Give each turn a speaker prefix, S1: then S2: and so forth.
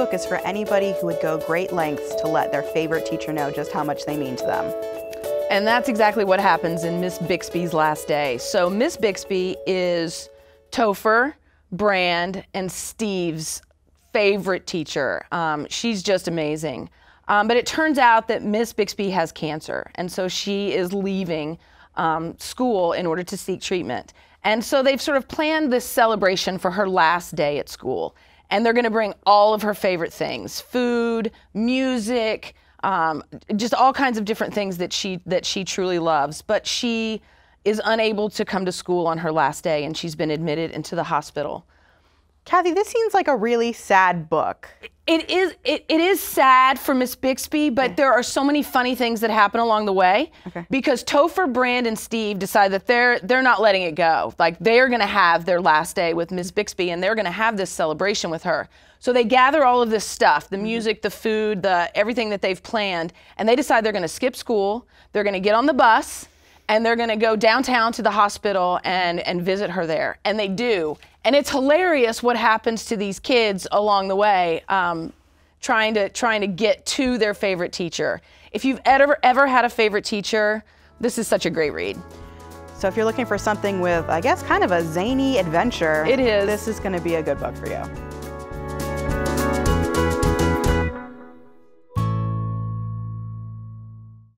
S1: book is for anybody who would go great lengths to let their favorite teacher know just how much they mean to them.
S2: And that's exactly what happens in Miss Bixby's last day. So Miss Bixby is Topher, Brand, and Steve's favorite teacher. She's just amazing. But it turns out that Miss Bixby has cancer, and so she is leaving school in order to seek treatment. And so they've sort of planned this celebration for her last day at school. And they're gonna bring all of her favorite things, food, music, just all kinds of different things that she truly loves. But she is unable to come to school on her last day, and she's been admitted into the hospital.
S1: Kathy, this seems like a really sad book.
S2: It is sad for Miss Bixby, but there are so many funny things that happen along the way.
S1: Okay.
S2: Because Topher, Brand, and Steve decide that they're not letting it go. Like, they're gonna have their last day with Miss Bixby, and they're gonna have this celebration with her. So they gather all of this stuff, the music, the food, everything that they've planned, and they decide they're gonna skip school, they're gonna get on the bus, and they're gonna go downtown to the hospital and visit her there. And they do. And it's hilarious what happens to these kids along the way, trying to get to their favorite teacher. If you've ever had a favorite teacher, this is such a great read.
S1: So if you're looking for something with, I guess, kind of a zany adventure,
S2: it is.
S1: This is gonna be a good book for you.